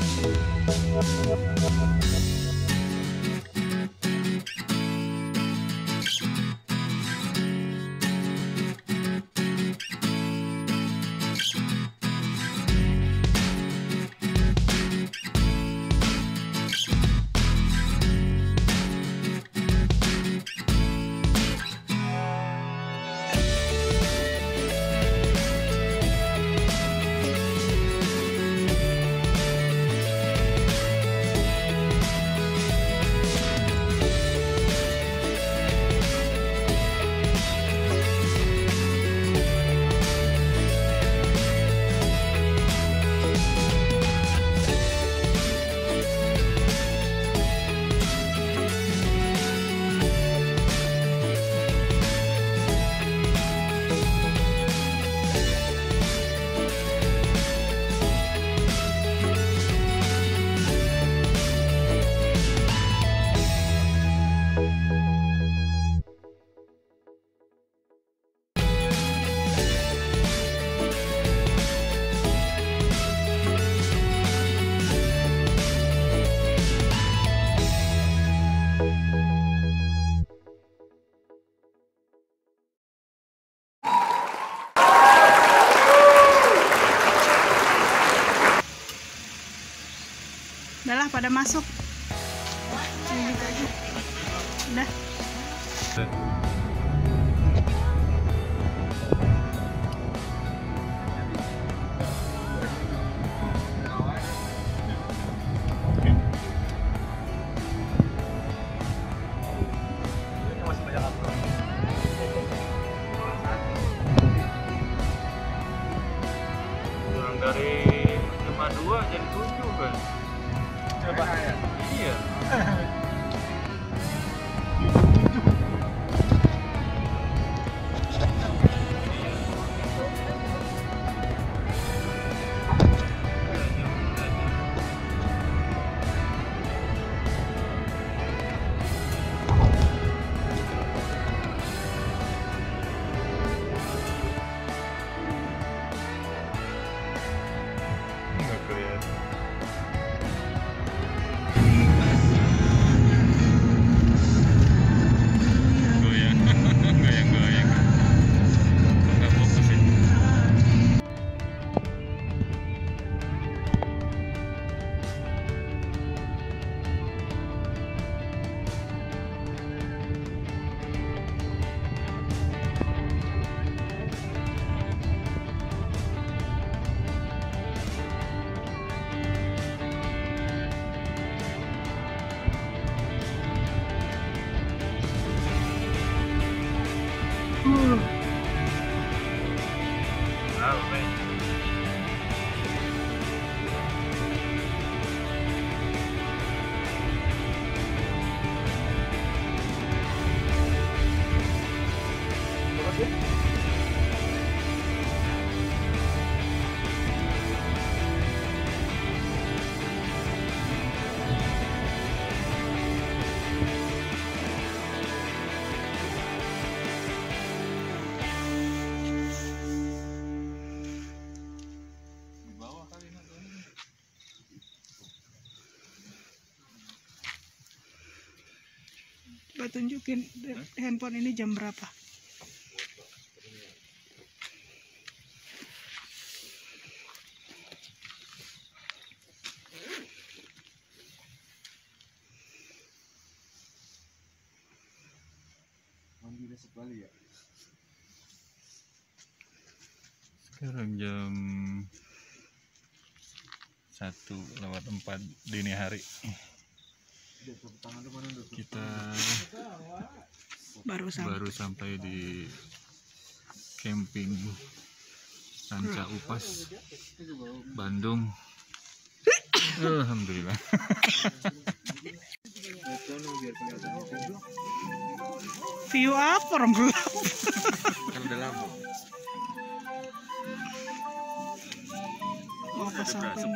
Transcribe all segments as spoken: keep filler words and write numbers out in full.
Udahlah pada masuk. Ini gitu aja. Udah. Kurang dari lima dua jadi tujuh kan? Coba ya? Iya. Nggak kelihatan. Coba tunjukin handphone ini jam berapa. Sekarang jam satu lewat empat dini hari. Kita Baru sampai. baru sampai di camping Ranca Upas, Bandung. Alhamdulillah. View apa orang gelap? Kan udah lama. Mau ke samping.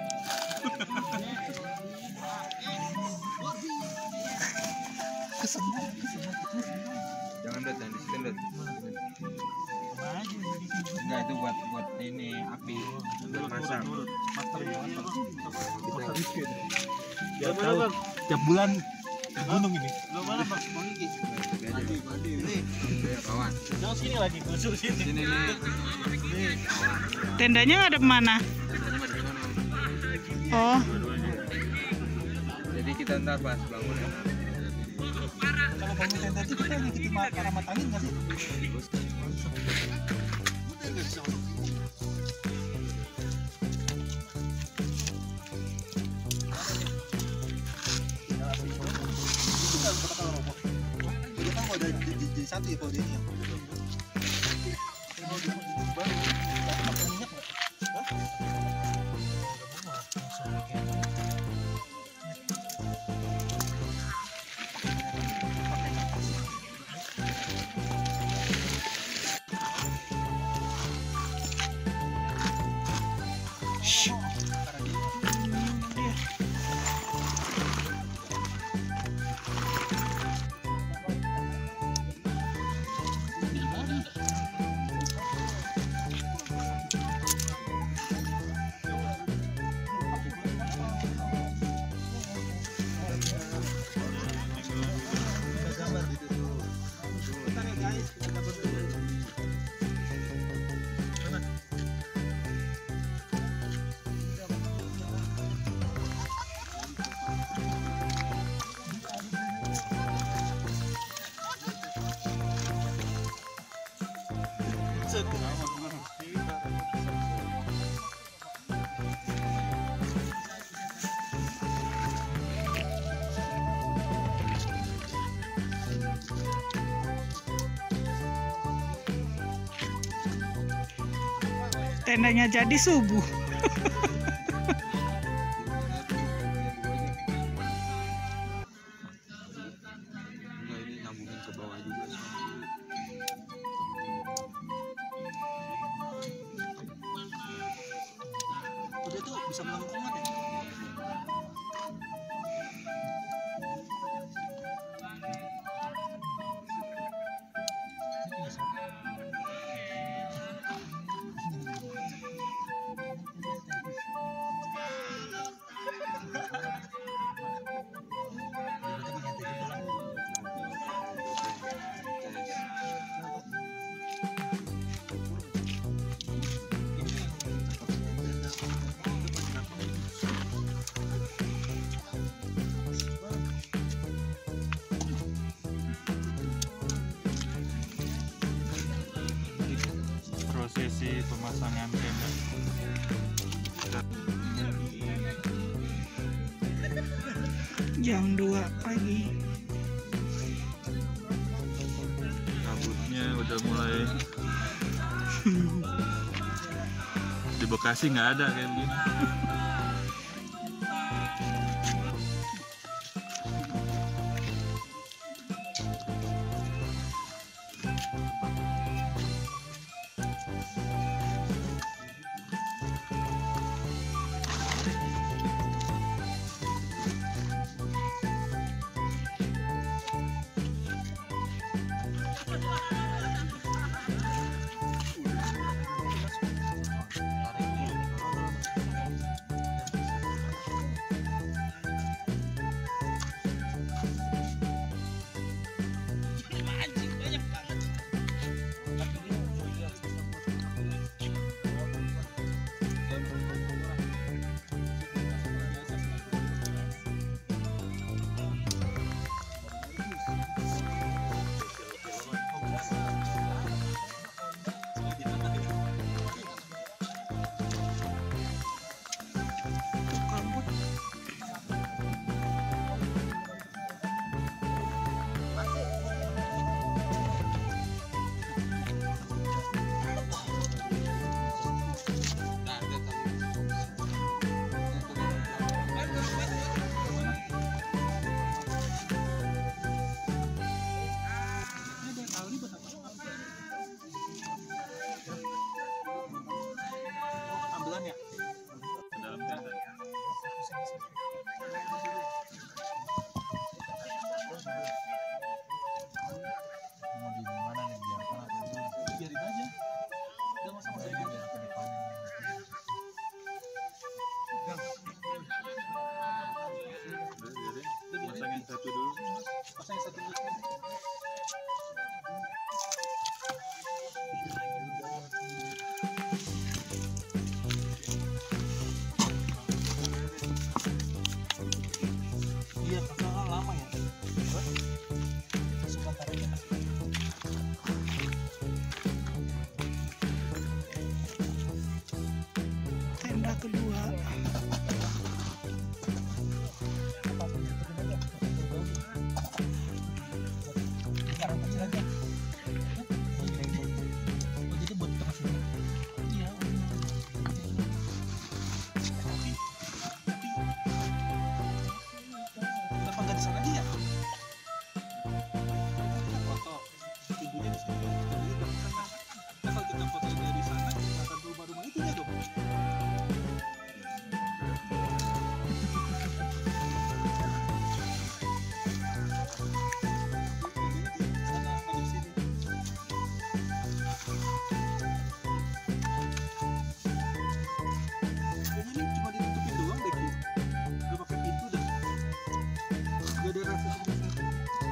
Jangan dot, jangan disitu dot. Enggak, itu buat buat ini api buat masak. Kita Tiap tahun, tiap bulan ke gunung ini. Lo mana Bang? Bang Iki. Mandi, mandi ini. Kawan. Jangan sini lagi, kusur sini. Sini nih. Tendanya ngadep mana? Oh, Jadi kita ntar pas bangun ya. Kalau bangun tenda itu kita ngikutin alamat angin nggak sih? Satu ya kalau dia ini. tendanya jadi subuh. Enggak, ini nyambungin ke bawah juga sih. Udah tuh bisa melengkung ya. Prosesi pemasangan tenda. Jam dua pagi. Kabutnya udah mulai. Di Bekasi nggak ada kayak begini. pasang satu lagi. Iya, pasang lama ya. Suka tariknya. Tenda kedua. Sekarang kecil aja. Oh, jadi buat tengah sini. Iya. Tapi, tapi kenapa nggak di sana aja ya? Kita foto ibunya di sini, ibunya di sana. Nah, kalau kita foto dari sana, kelihatan rumah-rumah itu ya dong. Kayaknya ini cuma ditutupin doang deh, Ki. Gak pakai pintu dah. Gak ada rasa sebenarnya.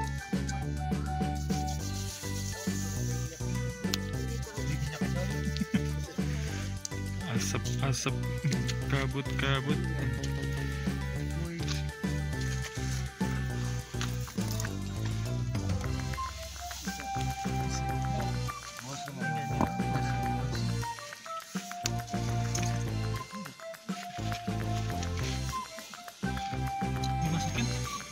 Asap-asap, kabut-kabut. Dimasukin.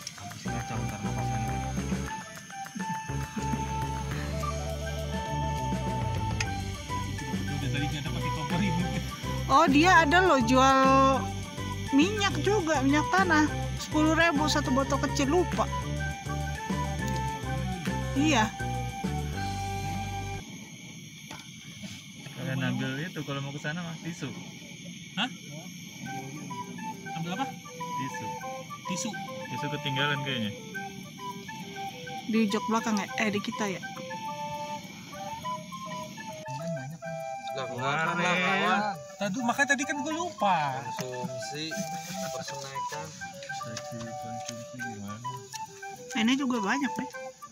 Udah tadi nggak ada pakai kompor ini. Oh, dia ada loh jual minyak juga, minyak tanah. sepuluh ribu satu botol kecil, lupa. Iya. Kalian ambil itu kalau mau ke sana mah tisu. Hah? Ambil apa? Tisu. Tisu. Tisu ketinggalan kayaknya. Di jok belakang ya? Eh, di kita ya? Lah kemarin lah kawan. Tadi makanya tadi kan gue lupa. Konsumsi persenaikan. Lagi konsumsi gimana? Ini juga banyak deh.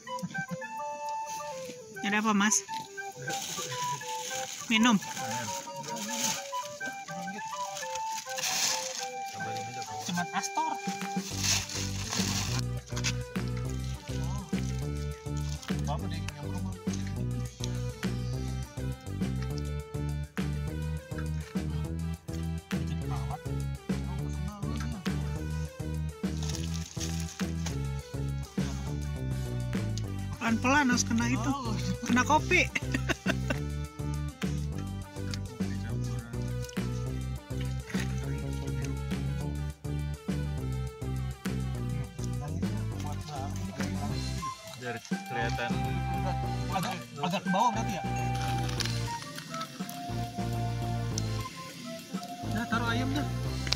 Ada apa, Mas? Minum. Tambahin aja kawan. Cuman Astor. Apa deh yang rumah? Bikin perawat. Pelan-pelan harus kena itu. Kena kopi. Biar kelihatan. Agak agak ke bawah berarti ya? Nah, taruh ayam dah.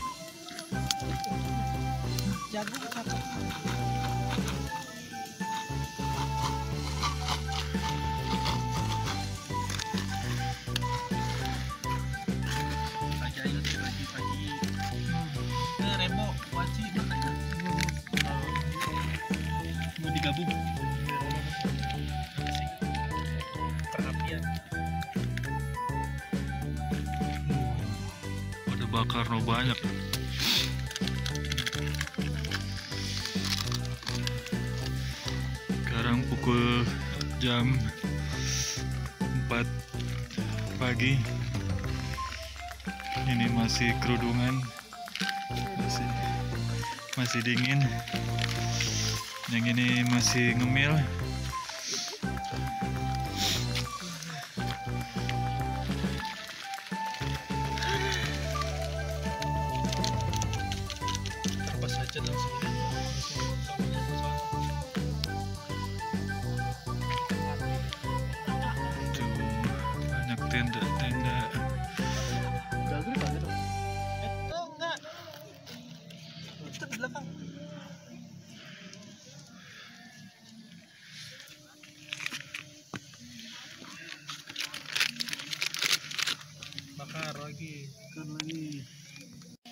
Jago apa? Pagi-pagi. Nah, Remo, Waci, makanya. Mau digabung. Perapian. Ada bakar no banyak. Sekarang pukul jam empat pagi. Ini masih kerudungan, masih masih dingin. Yang ini masih ngemil. Terpas saja langsung. Tuh, banyak tenda-tenda. Itu enggak. Itu di belakang. Bakar lagi, kan lagi.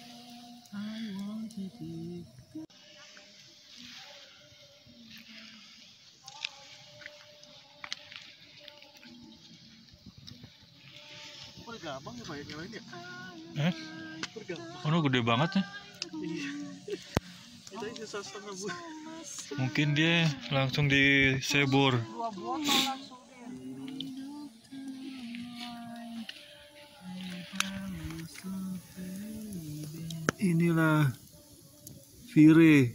I want to be. gampang ya Pak ya nyalain ya? Eh? Bergampang. Oh, gede banget ya. Iya. Kita ini susah setengah bu. Mungkin dia langsung disebor. Dua botol langsung dia. Inilah Vire.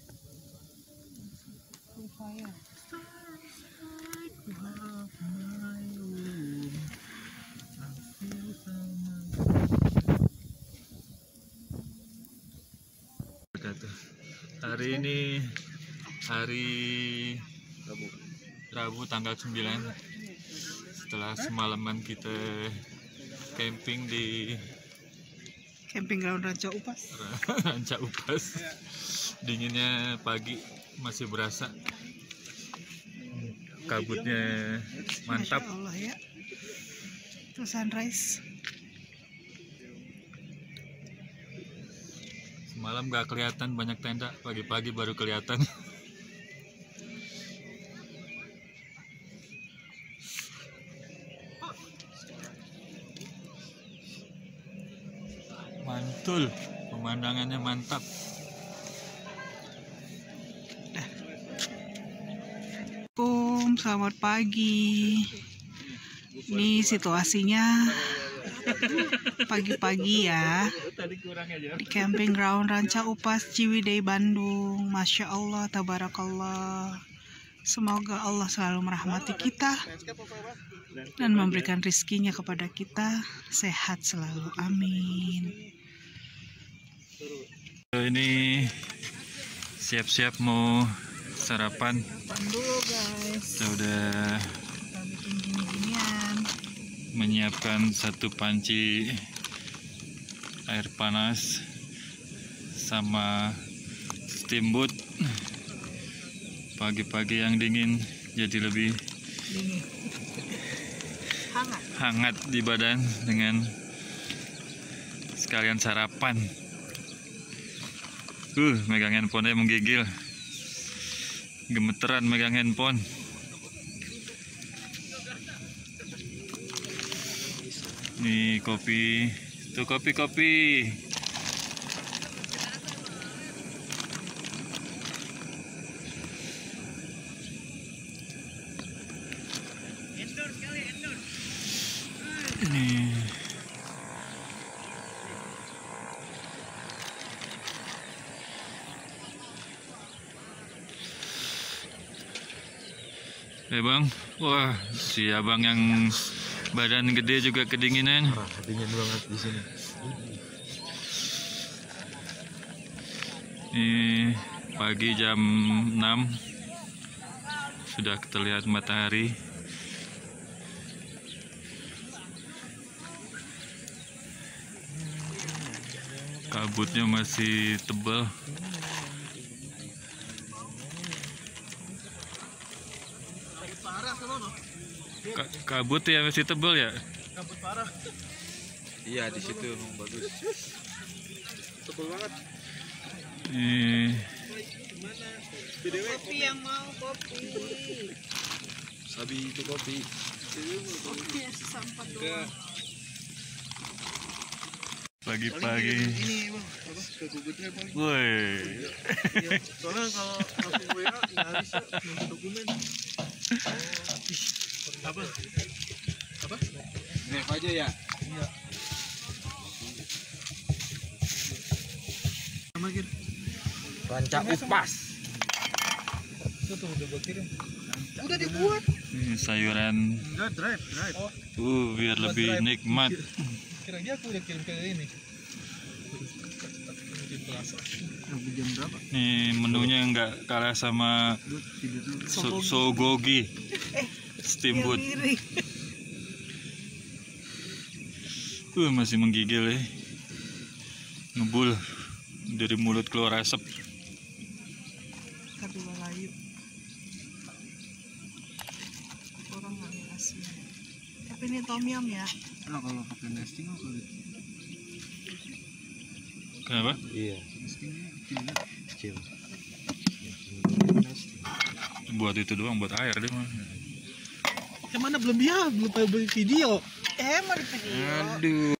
Hari ini hari Rabu, Rabu tanggal sembilan. Setelah semalaman kita camping di Camping ground Ranca Upas. Ranca Upas. Dinginnya pagi masih berasa. Kabutnya mantap. Masya Allah ya. Itu sunrise. Semalam gak kelihatan banyak tenda, pagi-pagi baru kelihatan. Mantul, pemandangannya mantap. Assalamualaikum, selamat pagi. Ini situasinya pagi-pagi ya di camping ground Ranca Upas Ciwidey Bandung. Masya Allah, tabarakallah. Semoga Allah selalu merahmati kita dan memberikan rizkinya kepada kita, sehat selalu, amin. Ini siap-siap mau sarapan. Sarapan dulu guys. Kita udah Kita bikin gini-ginian. menyiapkan satu panci air panas sama steamboat. Pagi-pagi yang dingin jadi lebih Dingin. Hangat. hangat di badan dengan sekalian sarapan. Uh, megang handphone menggigil. Gemeteran megang handphone. Nih kopi, tuh kopi-kopi. Ini Eh bang, wah si abang yang badan gede juga kedinginan. Dingin banget di sini. Ini pagi jam enam sudah terlihat matahari. Kabutnya masih tebal. Ka kabut ya masih tebal ya. Kabut parah. Iya di situ emang bagus. Tebel banget. Ini Kopi yang mau kopi. Sabi itu kopi. Kopi ya sesampat doang. pagi-pagi. Ini bang, apa ke Google bang? Woi. Ya, soalnya kalau langsung W A nggak bisa nunggu dokumen. Oh, apa? Apa? Nef aja ya. Iya. Sama Gir. Ranca Upas. Itu tuh udah gua kirim. Udah dibuat. Ini sayuran. Enggak, drive, drive. Oh, Uh, biar lebih nikmat. kira-kira aku udah kirim ke ini. Jam berapa? Nih menunya nggak kalah sama so sogogi steamboat. Uh, masih menggigil ya. Ngebul dari mulut keluar asap. Kedua layu. Orang nggak ngasih. Tapi ini tom yum ya. Nah, kalau pakai nesting apa gitu? Kenapa? Iya. Nestingnya kecilnya Kecil. Buat itu doang, buat air deh mah. yang mana belum dia belum beli video. eh mau di video. Aduh.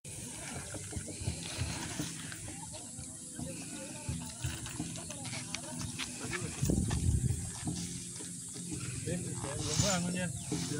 Belum bangun ya.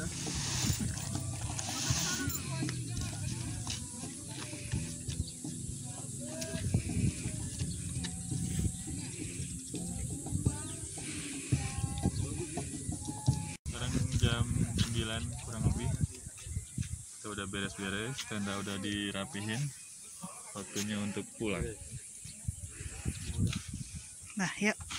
Sekarang jam sembilan kurang lebih. Kita udah beres-beres, tenda udah dirapihin. Waktunya untuk pulang. Nah, yuk.